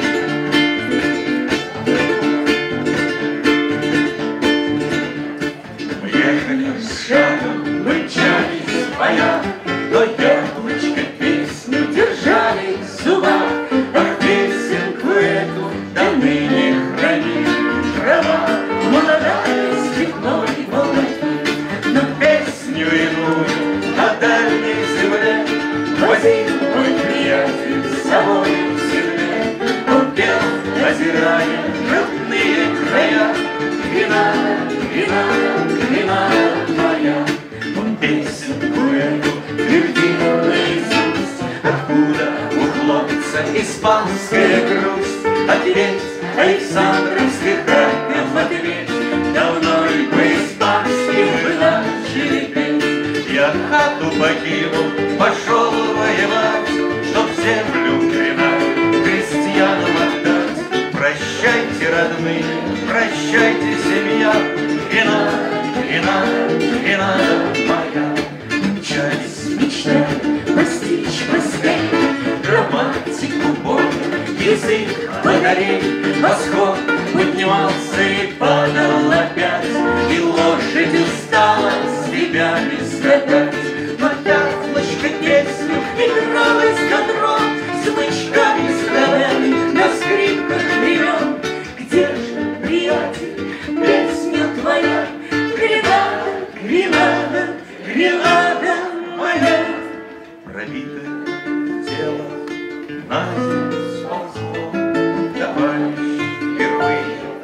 Мы ехали с шагом, мы мчались в боя, но яблочко песню держали в зубах. Ах, песенку эту до ныне хранит трава, молодая степной волной. Но песню иную о дальней земле возил мой приятель с собой всегда. Он пел, озирая родные края, вина, вина, вина моя. Он песенку эту твердил наизусть, откуда у хлопца испанская грусть. Ответь, Александровских братьев, ответь, давно ли по-испански вы начали петь? Я хату покинул, пошел воевать, чтоб землю крена крестьянам отдать. Прощайте, родные, прощайте, семья, вина, вина, вина моя. Мчались мечты постичь поскорей романтику боль, язык погорей. Восход поднимался и падал опять, и лошадь устала с ребями скакать. Но яблочко песню играл эскадрон смычками столами на скрипках времен. Где же, приятель, песня твоя? Гренада, Гренада, Гренада моя. Пробитое тело на землю сползло, товарищ впервые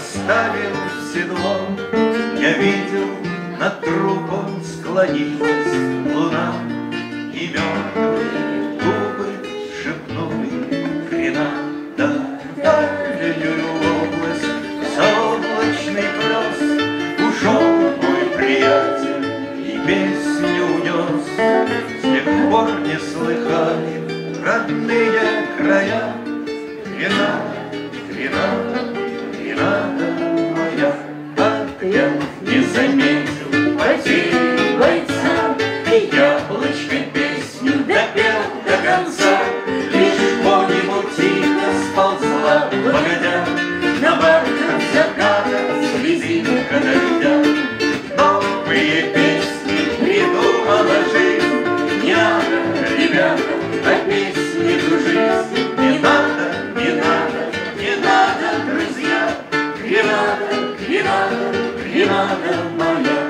поставил в седло. Я видел, над трупом склонилась луна, и мертвые губы шепнули Гренада. Дальнюю область, заоблачный прост, ушел мой приятель и песню унес. С тех пор не слыхали родные края. Гренада, Гренада, Гренада моя. А я не заметил потери бойца, и яблочко песню допел до конца. Лишь по нему тихо сползла, погодя, на бархат заката слезинка дождя. Новые песни придумала жизнь. Не надо, ребята, о песне дружить. Не надо, не надо, не надо, друзья. Гренада, Гренада, Гренада моя.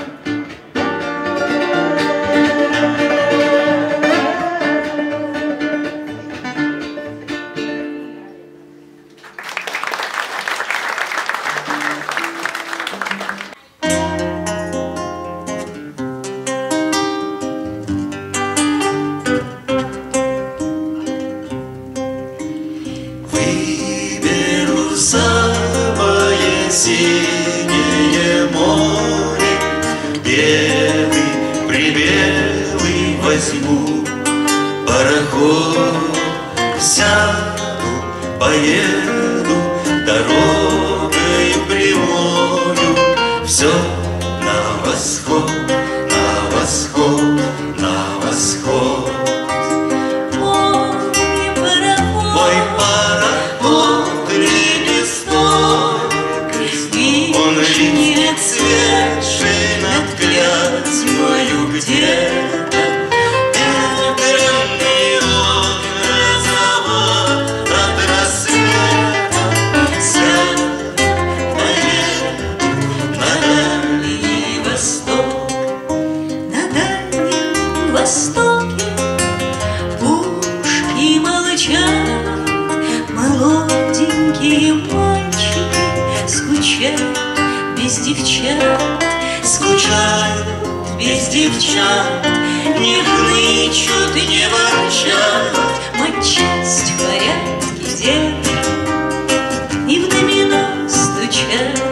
Выберу самое синее море, белый, прибелый возьму пароход, сяду, поеду дорогой прямою, все на восход, на восход, на восход. Мой пароход лепесток, он летит цветший над Клязьмою где-то. Ветреный он розоват от рассвета. Сяду, поеду на Дальний Восток. На Дальнем Востоке пушки молчат, молоденькие мальчики скучают без девчат, скучают без девчат, не хнычут и не ворчат. Матчасть в порядке дел и в домино стучат.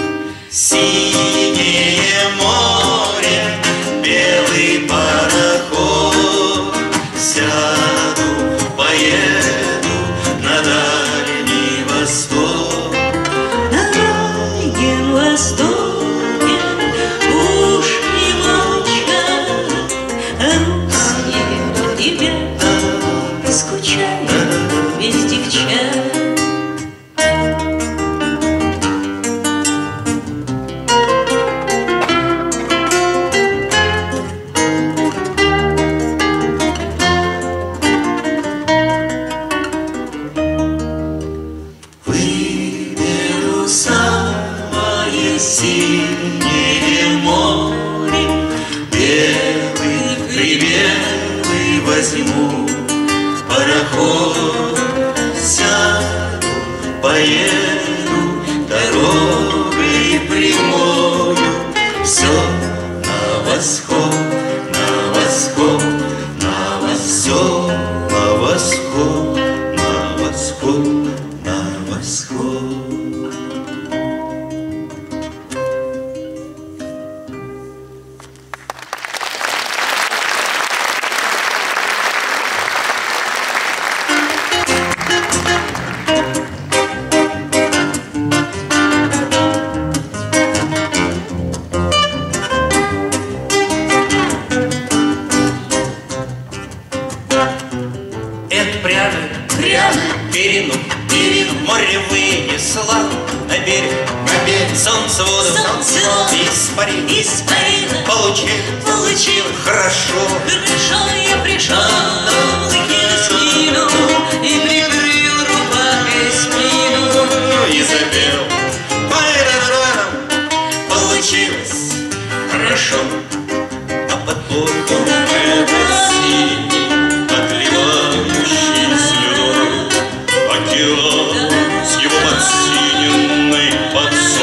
Синее море, белый пароход, сяду, поеду на Дальний Восток. На Дальнем Востоке пушки молчат, русские ребята скучают без девчат. Выберу самое синее море, белый, прибелый возьму пароход, сяду, поеду дорогой прямою, все на восход, на восход, на восход, на восход, на восход, на восход. Это прямо, перину, море вынесла на берег, солнце воду испарило, получил хорошо, я пришел, спину и прикрыл рубахой спину. и запел. Получилось хорошо, а под боком ветер синий, отливающий слюной, океан с его подсиненной,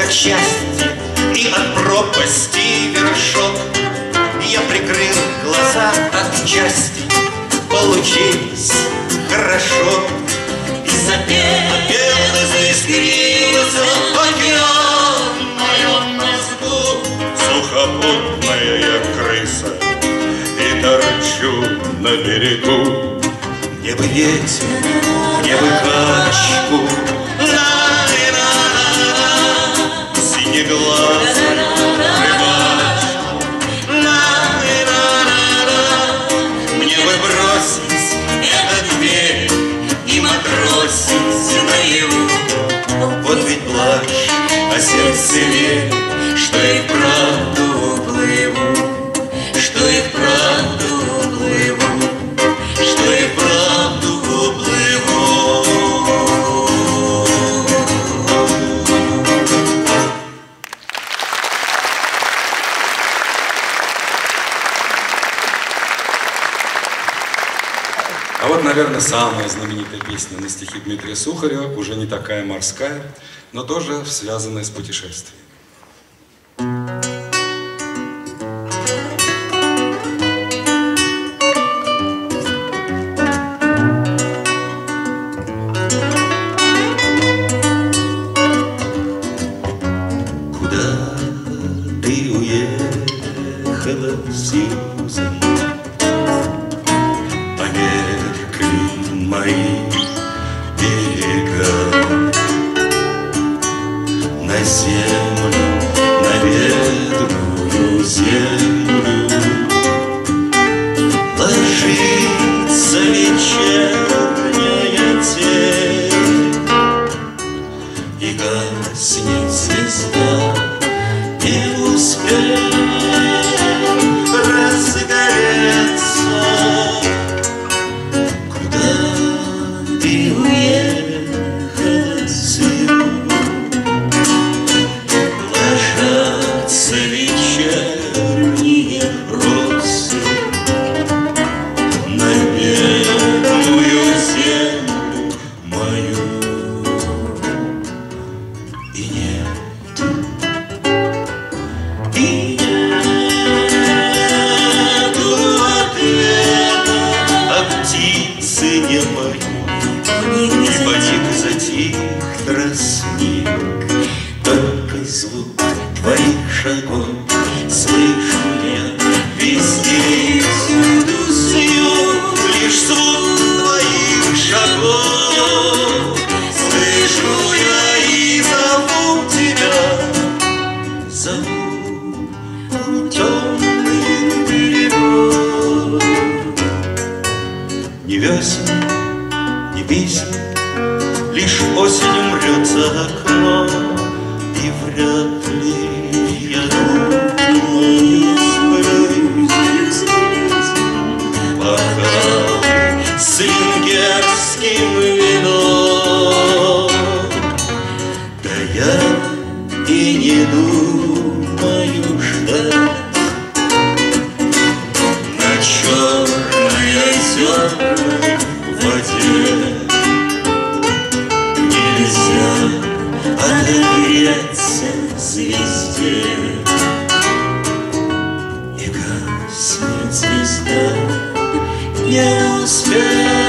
от счастья и от пропасти вершок. Я прикрыл глаза отчасти, получилось хорошо. И запел, заискрился океан в моем мозгу. Сухопутная я крыса и торчу на берегу. Мне бы ветер, мне бы качку, синеглазую рыбачку. Мне бы бросить этот берег и матросить наяву. Вот ведь плачь, а сердце верит, что и вправду уплыву, что и вправду уплыву, что и вправду уплыву. А вот, наверное, самая знаменитая песня на стихи Дмитрия Сухарева, уже не такая морская, но тоже связанная с путешествием. Куда ты уехала, Сьюзан? Померкли мои берега. На землю, на бедную землю ложится вечерняя тень, и гаснет звезда, не успев разгореться. Куда ты уехала, Сью? Ложатся вечерние росы на бедную землю мою. И нет, нету ответа, а птицы не поют. И поник затих тростник, только звук твоих шагов слышу я везде и всюду, Сью. Лишь звук твоих шагов слышу я и зову тебя, зову у темных берегов. Ни весен, ни писем, лишь осень умрет за окном, и вряд ли я думаю сплюсь бокалы с венгерским вином. Да я и не думаю ждать на черной озерной воде. Нельзя отогреться звезде, и гаснет звезда, не успев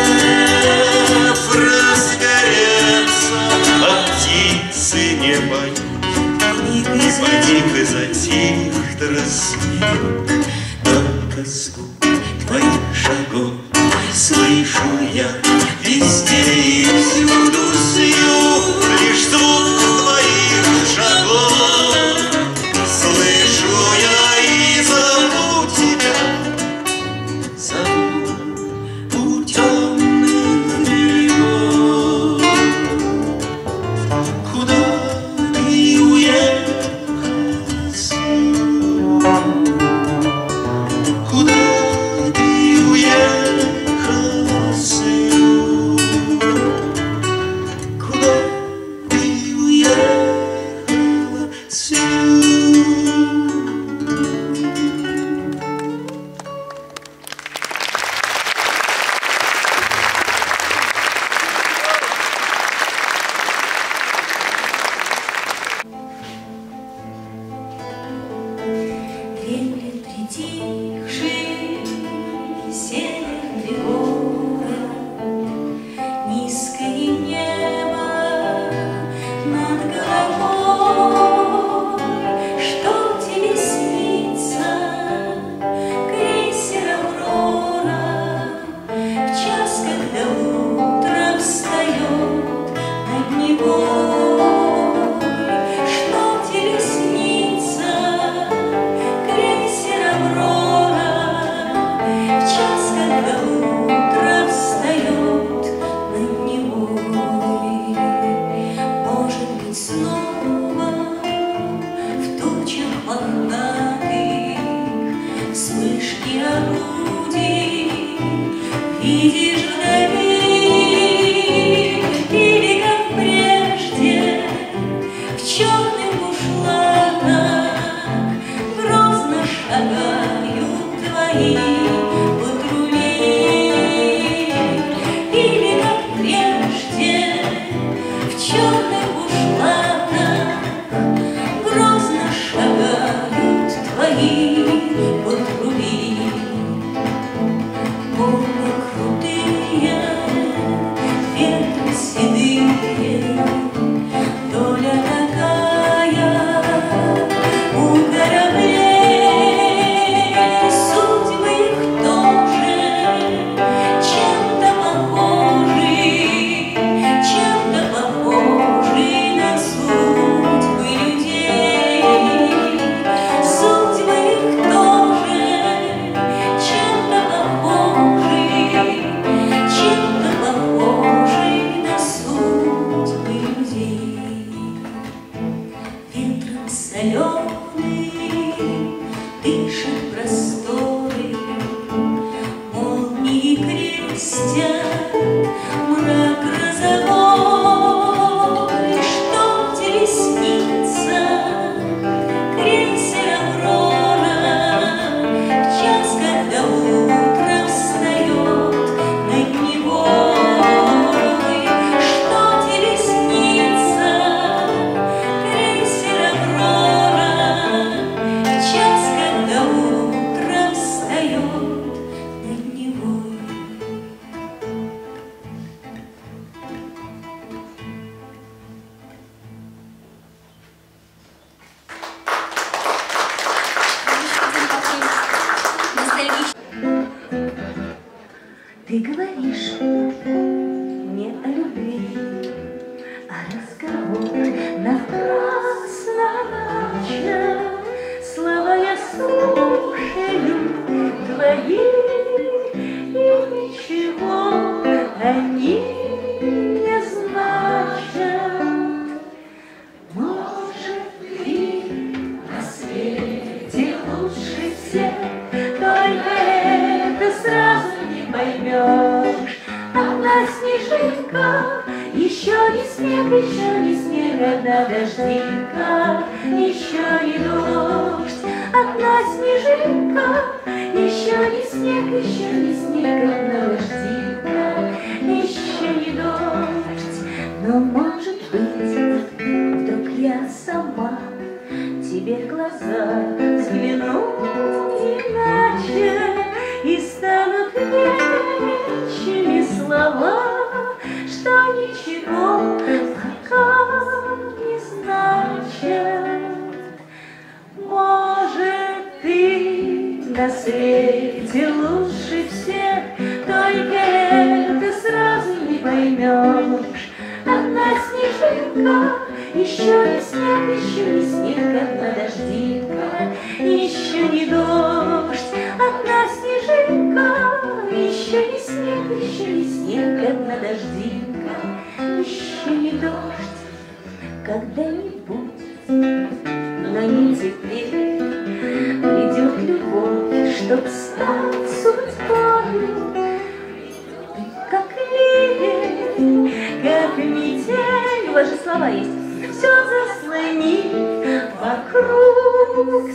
разгореться. А птицы не поют, и поник и затих тростник, только звук твоих шагов слышу я везде и всюду, Сью. Лишь звук твоих шагов слышу я и зову тебя, зову у темных берегов. Куда ты уехала, Сью? Куда ты уехала, Сью? Куда ты уехала, Сью? Ты говоришь мне о любви, а разговор напрасно начат. Слова я слушаю твои, и ничего они не значат. Может, ты на свете лучше всех, только это сразу не поймешь. Одна снежинка, еще не снег, еще не снег, одна дождинка, еще не дождь. Одна снежинка, еще не снег, еще не снег, одна дождинка, еще не дождь. Но может быть, вдруг я сама тебе в глаза взгляну иначе, и станут вечными слова, что ничего пока не значат. Может, ты на свете лучше всех, только это сразу не поймешь. Одна снежинка, еще не снег, еще не снег, одна дождинка, еще не дождь. Одна снежинка, еще не снег, еще не снег, одна дождинка, еще не дождь. Когда-нибудь, но не теперь, придет любовь, чтоб стать судьбою. Ты как ливень, как метель, у вас же слова есть, все заслони вокруг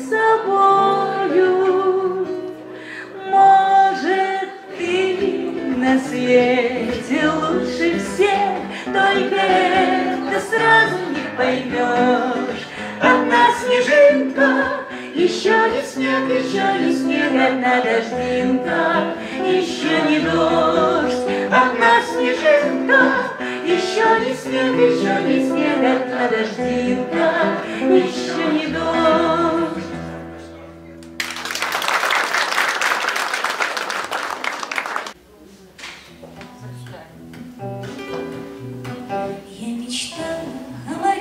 собою. Может, ты на свете лучше всех, только это сразу не поймешь. Одна снежинка, еще не снег, еще не снег, одна дождинка, еще не дождь. Одна снежинка, еще не снег, еще не снег, одна дождинка, еще не дождь. Я мечтала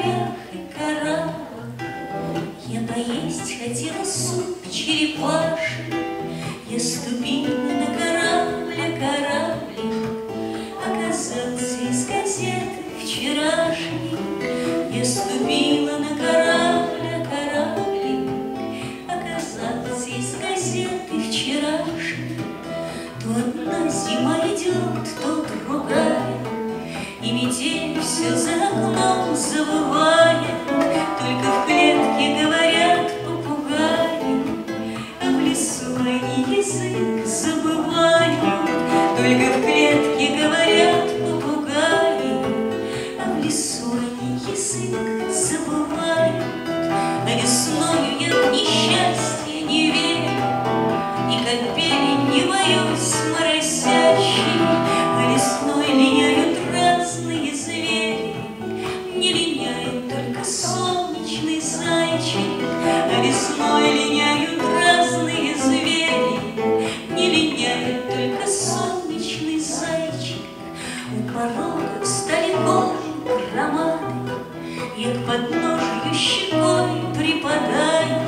корях и кораллах. Я поесть хотела суп черепаший, я ступила на корабль, кораблик оказался из газеты вчерашней. Я ступила на корабль, кораблик оказался из газеты вчерашней. То одна зима идет, то другая, и метель все за окном забывает. Только в клетке говорят попугаи, а в лесу они язык забывают. Только в клетке говорят попугаи, а в лесу они язык забывают. А весною я в несчастье не верю, и как пели не боюсь моросящей. А весной линяют разные звери, не линяет только солнечный зайчик. А весной линяют разные звери, не линяет только солнечный зайчик. У порога встали голые громады, я к подножию щекой припадаю.